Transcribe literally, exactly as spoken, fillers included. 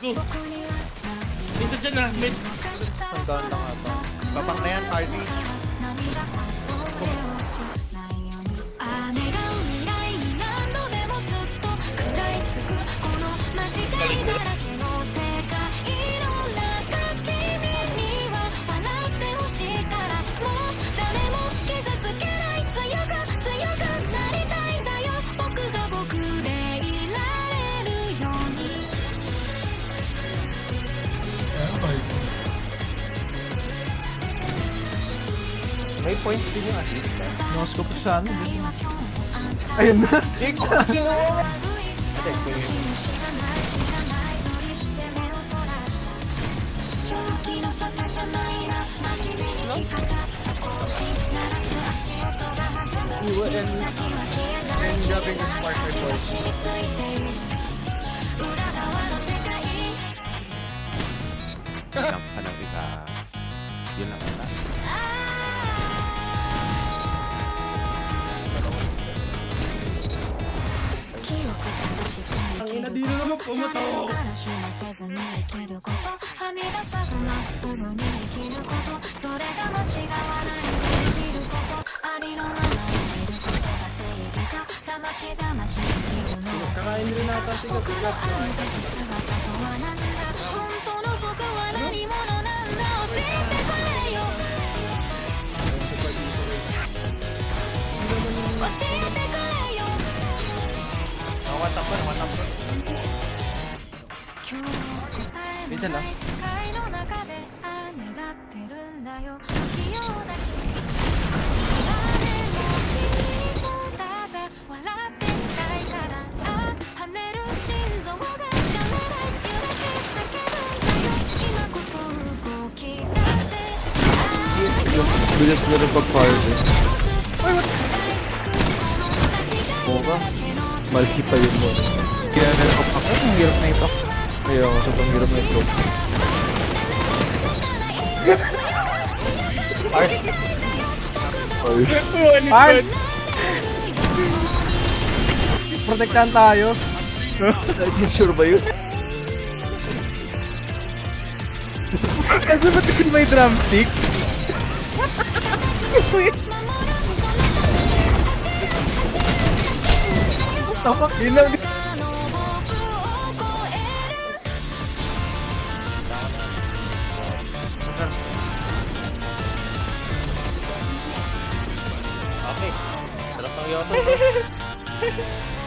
gago. Isa dyan na, mid. Hanggang lang ata. Kapang na yan, Harvey. May points din yung assist. Yoasobi ko sa ano. Ayun na. Ikaw kasi mo! Ate, kunin mo. You and... and grabbing his partner boys. Jump ka ng ika. Yun lang ata. Ang ina, di na naman pumutok. Kakain rin natin si Kaibutsu. One tap one, one tap one. Dito lang. Bilis na rin pag-fire din. Oo ka? Malki pa yun mo. Kaya nalakap ako. Ang hirap na ito. Kaya ako sobrang hirap na ito. Ars! Ars! Ars! Protektahan tayo. Sure ba yun? Kasi ba't ito may drumstick? Tapak yun lang. Okay. Sarap ng Yoasobi.